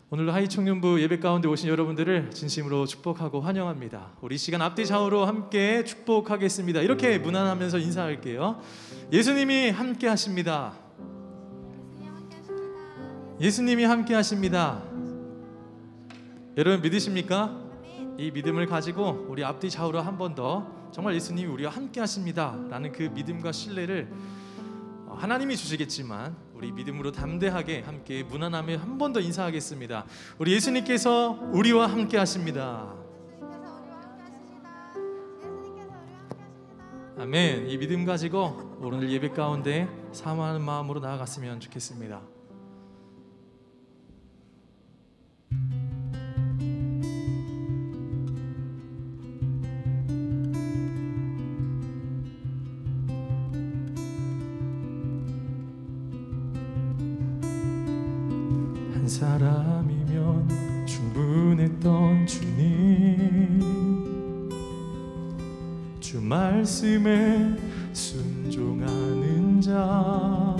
오늘 하이청년부 예배 가운데 오신 여러분들을 진심으로 축복하고 환영합니다. 우리 시간 앞뒤 좌우로 함께 축복하겠습니다. 이렇게 문안하면서 인사할게요. 예수님이 함께 하십니다. 예수님이 함께 하십니다. 여러분 믿으십니까? 이 믿음을 가지고 우리 앞뒤 좌우로 한 번 더 정말 예수님이 우리와 함께 하십니다 라는 그 믿음과 신뢰를 하나님이 주시겠지만 우리 믿음으로 담대하게 함께 문안하며 한 번 더 인사하겠습니다. 우리 예수님께서 우리와 함께 하십니다. 아멘. 이 믿음 가지고 오늘 예배 가운데 사모하는 마음으로 나아갔으면 좋겠습니다. 한 사람이면 충분했던 주님, 주 말씀에 순종하는 자,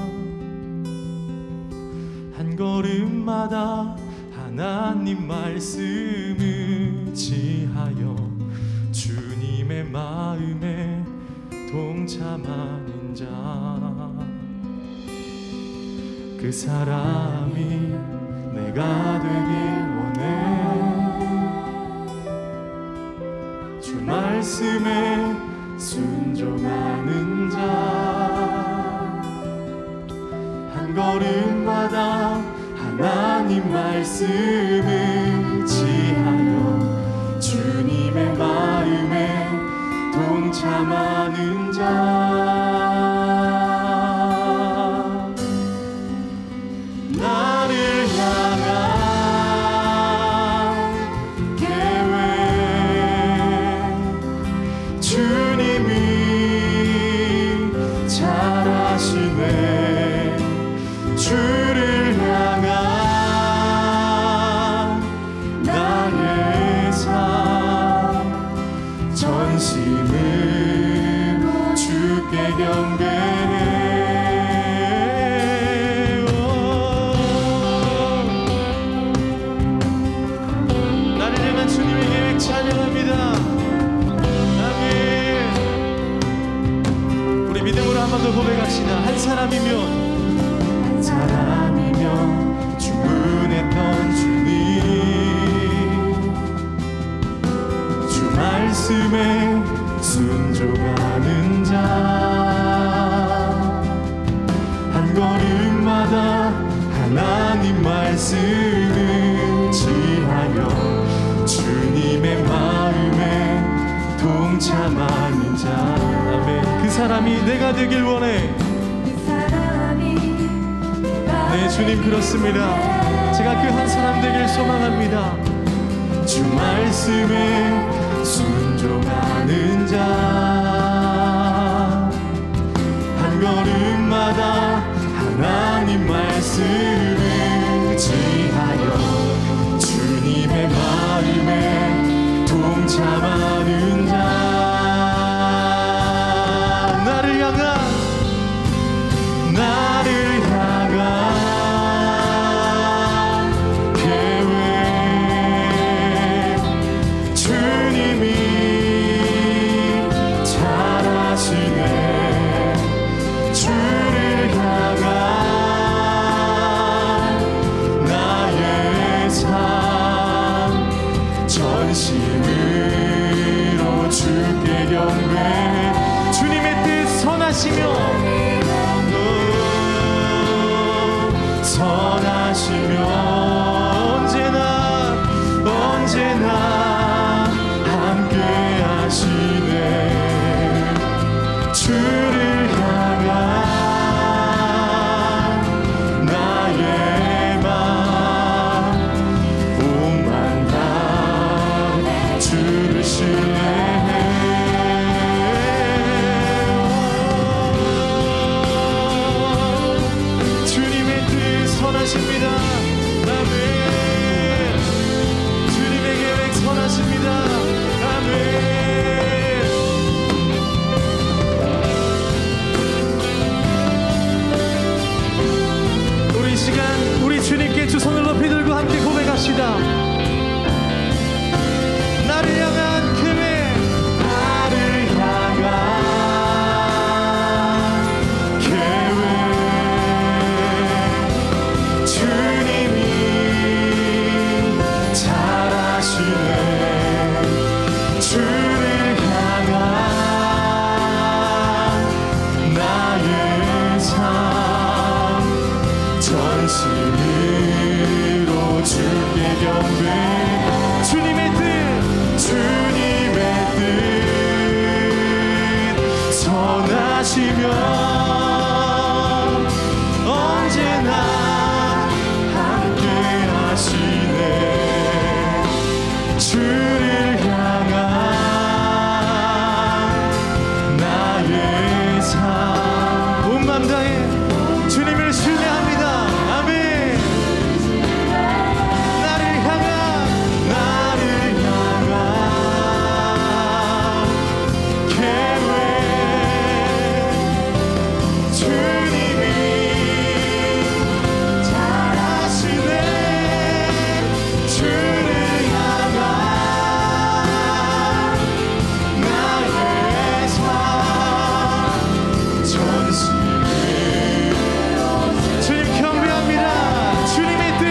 한 걸음마다 하나님 말씀 의지하여 주님의 마음에 동참하는 자, 그 사람이 내가 되길 원해. 주 말씀에 순종하는 자, 한 걸음마다 하나님 말씀 의지하여 주님의 마음에 동참하는 자, 고백합시다. 한 사람이면 충분했던 주님, 주 말씀에 순종하는 자, 한 걸음마다 하나님 말씀 의지하여 주님의 마음에 동참하는 자, 아멘. 그 사람이 내가 되길 원해. 네, 주님 그렇습니다. 제가 그 한 사람 되길 소망합니다. 주 말씀에 순종하는 자, 한 걸음마다 하나님 말씀 의지하여 주님의 마음에 동참하는 자, 나를 향한 계획, 주님이 잘하시네. 주를 향한 나의 삶, 전심으로 주께 경배. 주님의 뜻 선하시며 언제나 함께 하시네. 주를 향한 나의 맘, 몸만 다 주를 신뢰해. 경배 주님의 뜻 선하시며 언제나 함께 하시네 주를 향한 나의 삶 온 맘 다해 주님을 신뢰합니다. 아멘. 나를 향한 계획 주님이 잘하시네 주를 향한 나의 삶 전심을 주님 경배합니다. 주님의 뜻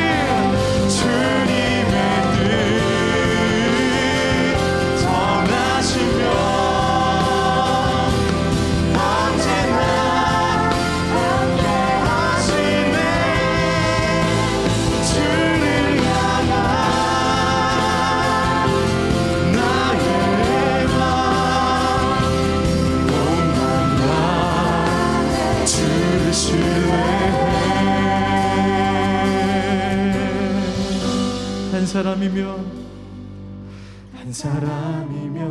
선하시며 언제나 함께 하시네 주를 향한 나의 맘 온 맘 다 주를 신뢰해 한 사람이면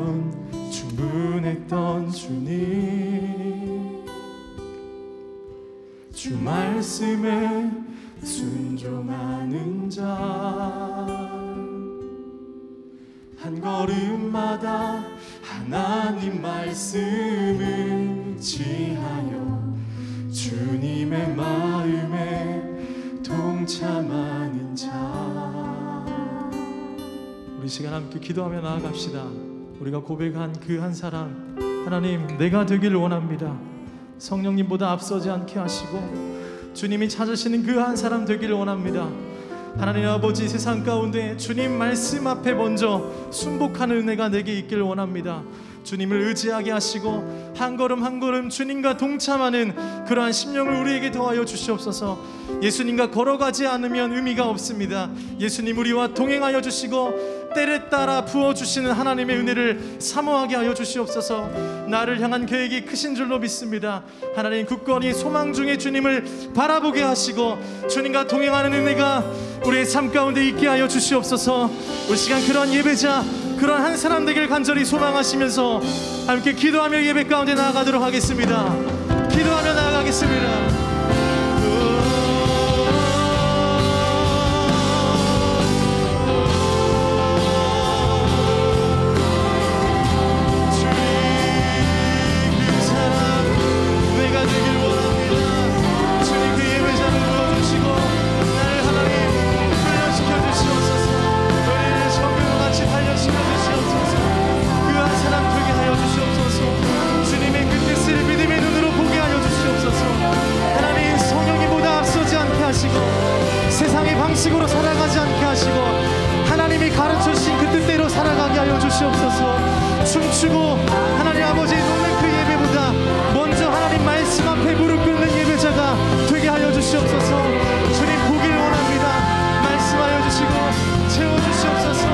충분했던 주님 주 말씀에 순종하는 자 한 걸음마다 하나님 말씀을 지하여 주님의 마음에 동참하는 자 우리 시간 함께 기도하며 나아갑시다. 우리가 고백한 그 한 사람 하나님 내가 되기를 원합니다. 성령님보다 앞서지 않게 하시고 주님이 찾으시는 그 한 사람 되기를 원합니다. 하나님 아버지 세상 가운데 주님 말씀 앞에 먼저 순복하는 은혜가 내게 있기를 원합니다. 주님을 의지하게 하시고 한 걸음 한 걸음 주님과 동참하는 그러한 심령을 우리에게 더하여 주시옵소서. 예수님과 걸어가지 않으면 의미가 없습니다. 예수님 우리와 동행하여 주시고 때를 따라 부어주시는 하나님의 은혜를 사모하게 하여 주시옵소서. 나를 향한 계획이 크신 줄로 믿습니다. 하나님 굳건히 소망 중에 주님을 바라보게 하시고 주님과 동행하는 은혜가 우리의 삶 가운데 있게 하여 주시옵소서. 우리 시간 그런 예배자 그런 한 사람 되길 간절히 소망하시면서 함께 기도하며 예배 가운데 나아가도록 하겠습니다. 기도하며 나아가겠습니다. 세상의 방식으로 살아가지 않게 하시고 하나님이 가르쳐주신 그 뜻대로 살아가게 하여 주시옵소서. 춤추고 하나님 아버지 노는 그 예배보다 먼저 하나님 말씀 앞에 무릎 꿇는 예배자가 되게 하여 주시옵소서. 주님 보기를 원합니다. 말씀하여 주시고 채워주시옵소서.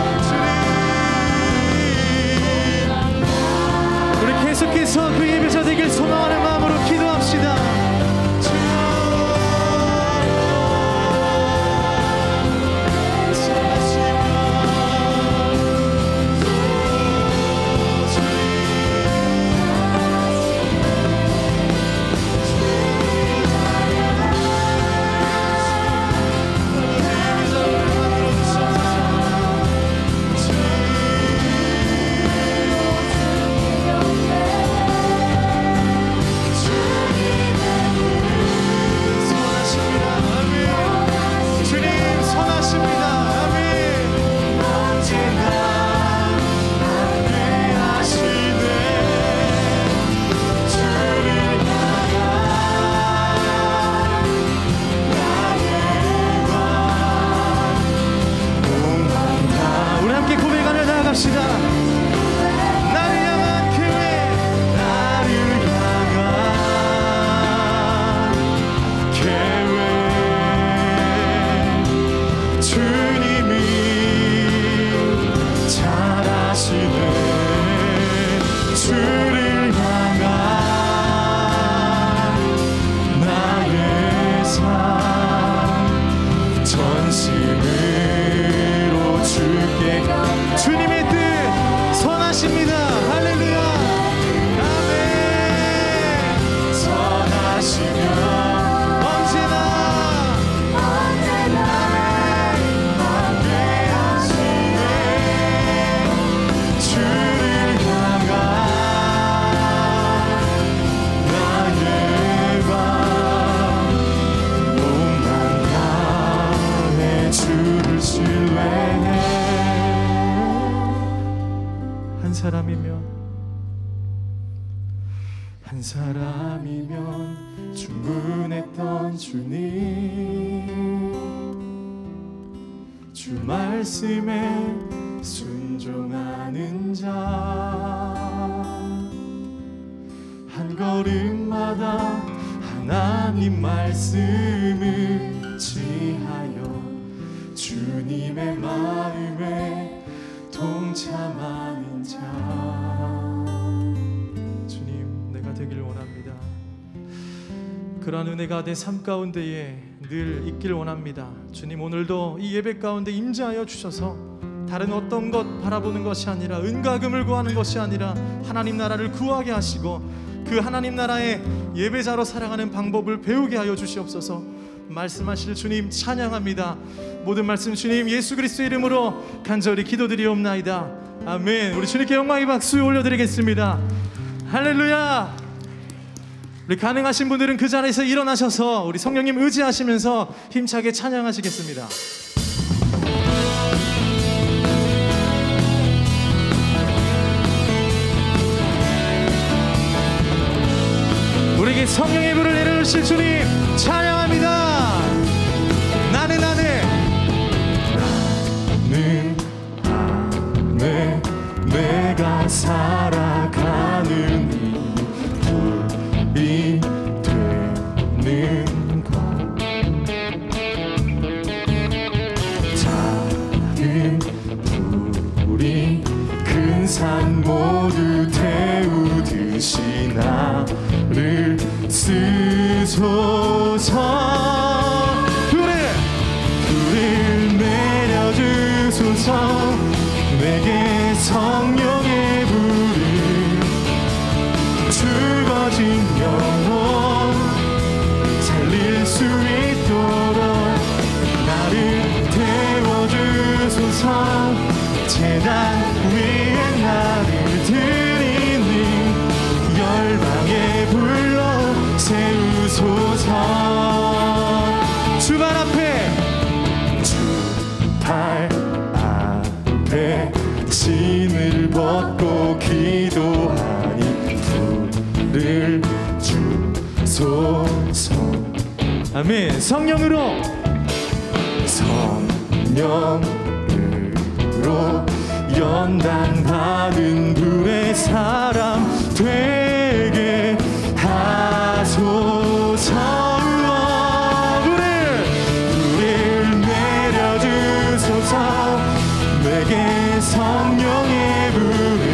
주님 우리 계속해서 그 예배자 되길 소망하는 마음으로 기도합시다. 주님이 주를 신뢰해. 한 사람이면 충분했던 주님, 주 말씀에 순종하는 자, 한 걸음마다 하나님 말씀을 지하여 주님의 마음에 동참하는 자. 주님, 내가 되길 원합니다. 그러한 은혜가 내 삶 가운데에 늘 있길 원합니다. 주님, 오늘도 이 예배 가운데 임재하여 주셔서 다른 어떤 것 바라보는 것이 아니라 은과 금을 구하는 것이 아니라 하나님 나라를 구하게 하시고 그 하나님 나라의 예배자로 살아가는 방법을 배우게 하여 주시옵소서. 말씀하실 주님 찬양합니다. 모든 말씀 주님 예수 그리스도의 이름으로 간절히 기도드리옵나이다. 아멘. 우리 주님께 영광의 박수 올려드리겠습니다. 할렐루야. 우리 가능하신 분들은 그 자리에서 일어나셔서 우리 성령님 의지하시면서 힘차게 찬양하시겠습니다. 우리에게 성령의 불을 내려주실 주님 찬양합니다. 나는 안에 내가 살아가는 이 되는 것, 작은 불이 큰 산 모두 태우듯이 나를 쓰소서. 불을 내려주소서. 내게 성령의 불을, 죽어진 영혼 살릴 수 있도록 나를 태워주소서. 제단 위에 나를 드리니 열방에 불러 세우소서. 주발 앞에 신을 벗고 기도하니 불을 주소서. 아멘. 성령으로 연단받은 불의 사람 되게 하소서. 불을 내려주소서. 내게 성령의 불을,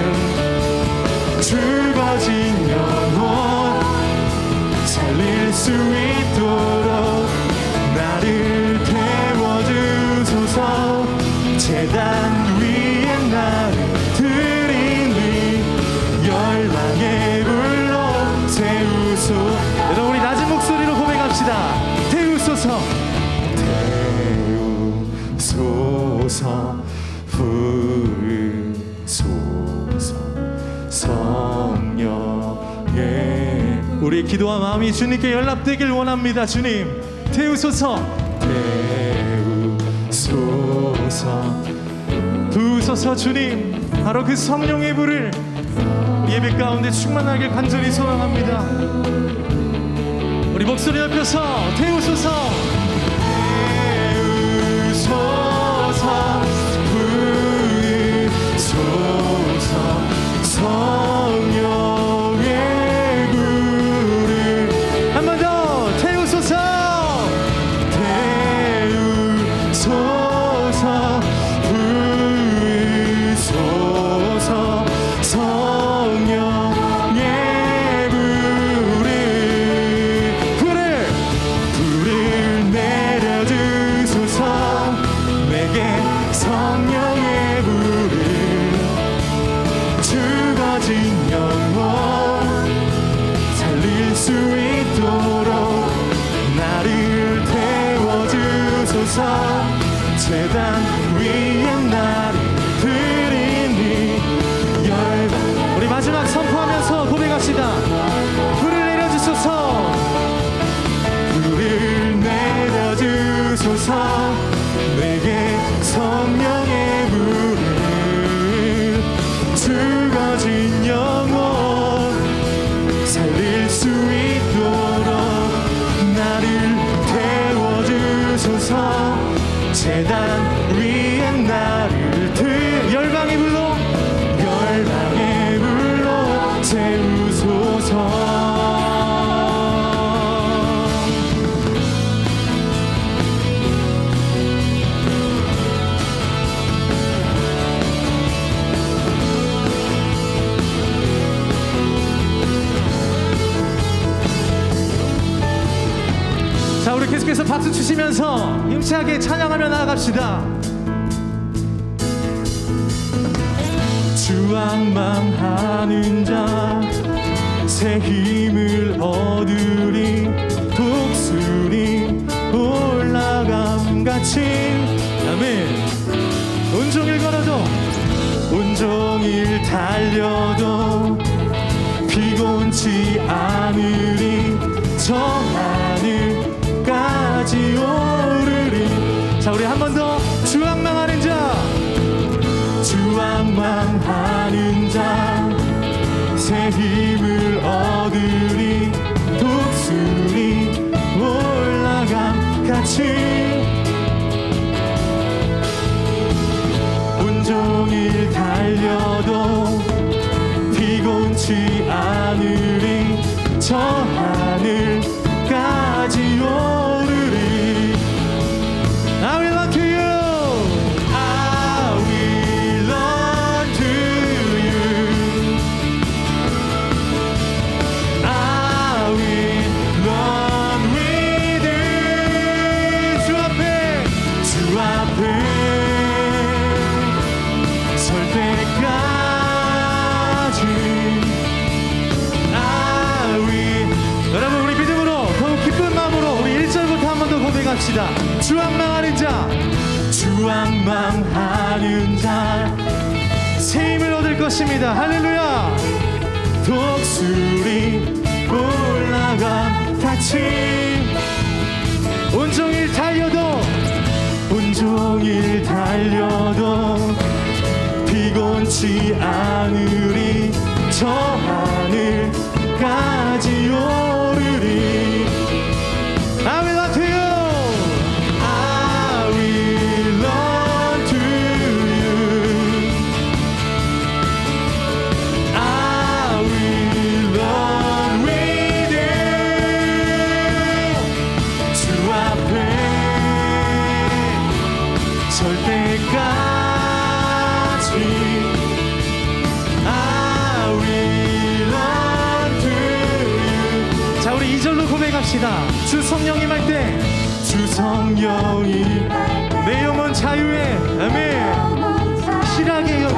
죽어진 영혼 살릴 수 있도록 나를 태워주소서. 제단 위에 나를 드리니 열방의 불로 세우소. 여러분 우리 낮은 목소리로 고백합시다. 태우소서. 태우소서. 부으소서. 성령의. 우리의 기도와 마음이 주님께 연락되길 원합니다. 주님 태우소서. 태우소서. 부으소서. 주님, 바로 그 성령의 불을 예배 가운데 충만하게 간절히 소망합니다. 우리 목소리 높여서 태우소서. 태우소서. 부으소서. 성령의 불을 한 번 더 태우소서. 태우소서. 부으소서. 성령의 불을 내려주소서. 내게 성령의 불을, 죽어진 영혼 살릴 수 있도록 나를 태워주소서. 제단 위에 나를 드리니 열방. 우리 마지막 선포하면서 고백합시다. 불을 내려주소서. 불을 내려주소서. 내게 성령의 불을 죽어진 영혼 살릴 수 있도록 나를 태워주소서. 제단 위에 나를 열방의 불로 세우소서. 자, 우리 계속해서 박수 치시면서 힘차게 찬양하며 나아갑시다. 주왕망하는 자 새 힘을 얻으리. 독수리 올라감같이 아멘. 온종일 걸어도 온종일 달려도 피곤치 않으리. 저 하늘까지 오르리. 자, 우리 한 번 더. 주왕망하는 자, 주왕망하는 자 새 힘을 얻으리. 독수리 올라감같이 온종일 달려도 피곤치 않으리. 저 하늘까지 오르리. I will run to you. 합시다. 주왕망하는 자, 주왕망하는 자 새 힘을 얻을 것입니다. 할렐루야. 독수리 올라감같이 온종일 달려도 피곤치 않으리. 저 하늘까지 오르리. I will run to you. 주 성령님 할 때, 주 성령이 내 영혼 자유에 아멘 실하게 여기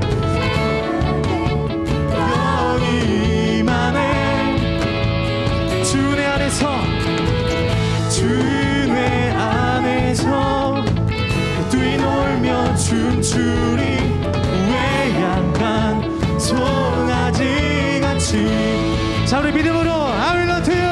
임하네. 주내 안에서 뛰놀며 춤추리. 외양간 송아지같이. 자, 우리 믿음으로 I will run to you.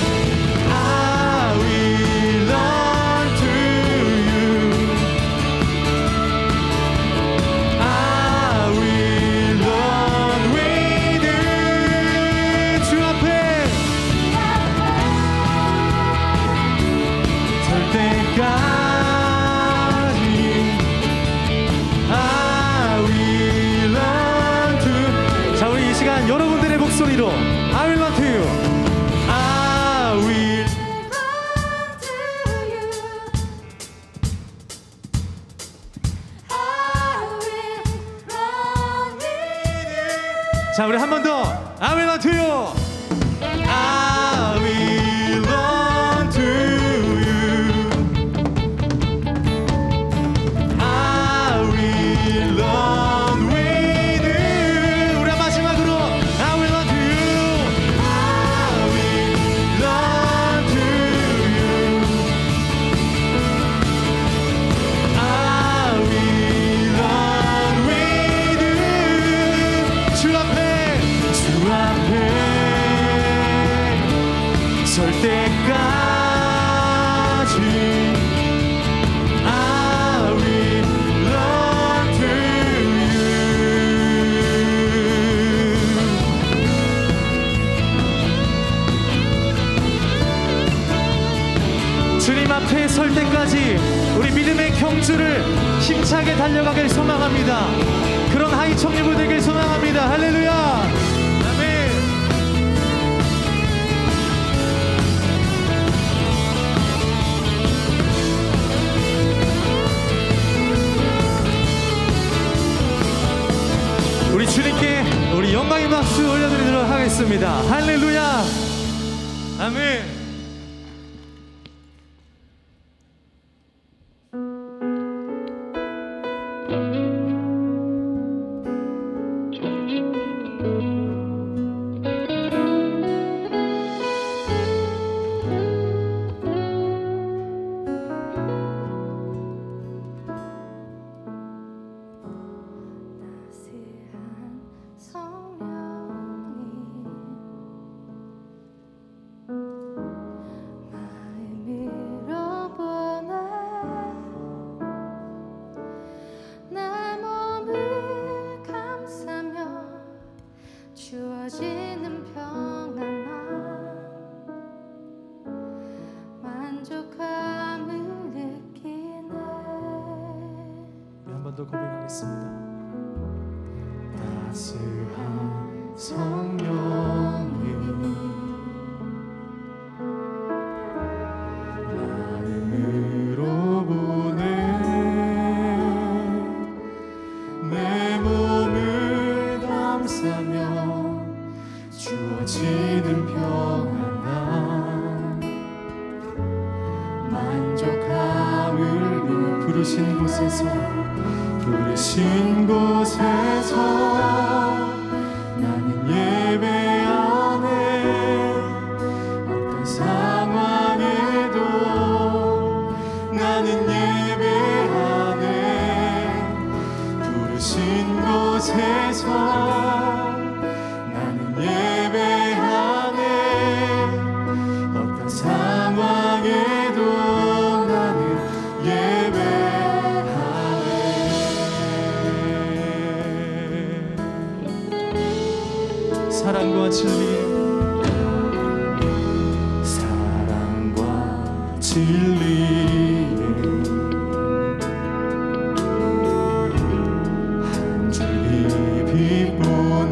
여러분들의 목소리로 I will run to you. I will run to you. I will run with you. 자, 우리 한 번 더 I will run to you. I will run to you. I will run with you. 우리 마지막으로 I will run to you. I will run to you. I will run with you. 주 앞에 주를 힘차게 달려가길 소망합니다. 그런 하이 청년부 되길 소망합니다. 할렐루야. 아멘. 우리 주님께 우리 영광의 박수 올려드리도록 하겠습니다. 할렐루야. 아멘. 주어지는 평안함 만족함을 느끼네. 한 번 더 고백하겠습니다. 따스한 성령이 마음으로 보내 내 몸을 감싸며 주어지는 평안함 만족함을 부르신 곳에서 부르신 곳에서 나는 예배하네. 어떤 상황에도 나는 예배하네. 부르신 곳에서 나는 예배하네. 어떤 상황에도 나는 사랑과 진리 사랑과 진리에 한 줄기 빛 보내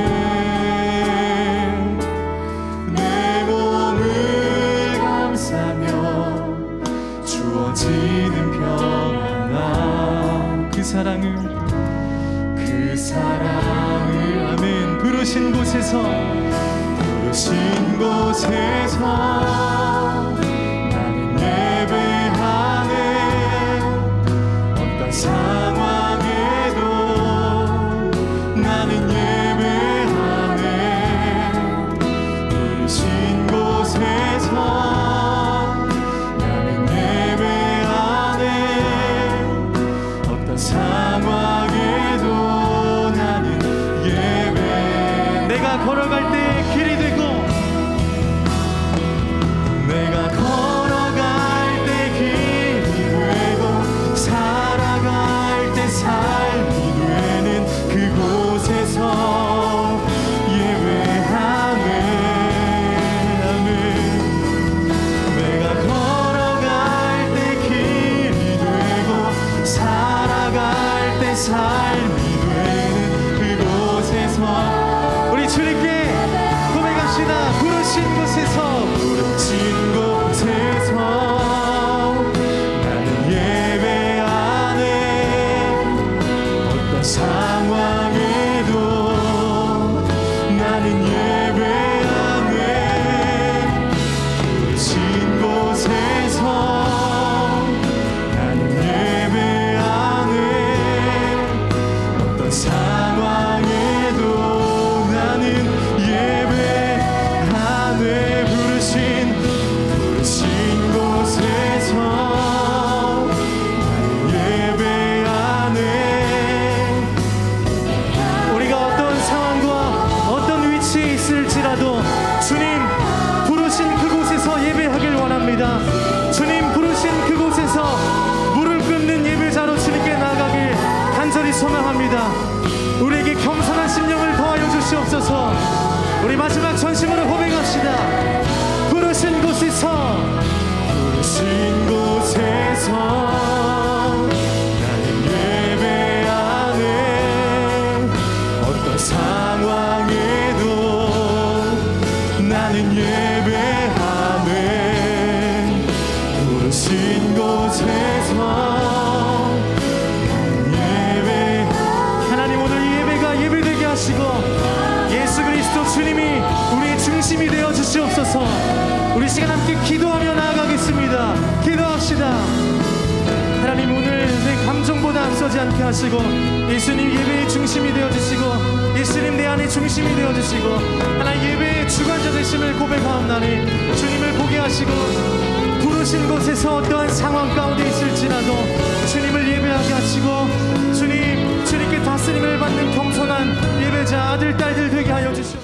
내 몸을 감싸며 주어지는 평안함 그 사랑을 아멘. 부르신 곳에서 나는 예배하네. 어떤 상황에도 나는 예배하네. 부르신 곳에서 나는 예배하네. 어떤 상황에도 나는 예배. 내가 걸어갈 때 길이 되고 내가 걸어갈 때 길이 되고 살아갈 때 삶이 되는 그곳에서 예배하네. 아멘. 내가 걸어갈 때 길이 되고 살아갈 때 삶이 되는 그곳에서 우리 주님께 고백합시다. 부르신 곳에서 나는 예배하네. 어떤 상황에도 나는 예배하네. 부르신 곳에서 나는 예배하네. 어떤 상황에도 나는 예배하네. 부르신 곳에서 예배하네. 우리가 어떤 상황과 어떤 위치에 있을지라도 주님 부르신 그곳에서 예배하길 원합니다. 주님 부르신 그곳에서 물을 끓는 예배자로 주님께 나아가길 간절히 소망합니다. 우리에게 겸손한 심령을 더하여 주시옵소서. 우리 마지막 전심으로 고백합시다. 부르신 곳에서 부르신 곳에서 함께 하시고 예수님 예배의 중심이 되어주시고 예수님 내 안의 중심이 되어주시고 하나님 예배의 주관자 되심을 고백하옵나니 주님을 보게 하시고 부르신 곳에서 어떠한 상황 가운데 있을지라도 주님을 예배하게 하시고 주님께 다스림을 받는 겸손한 예배자 아들 딸들 되게 하여 주시옵소서.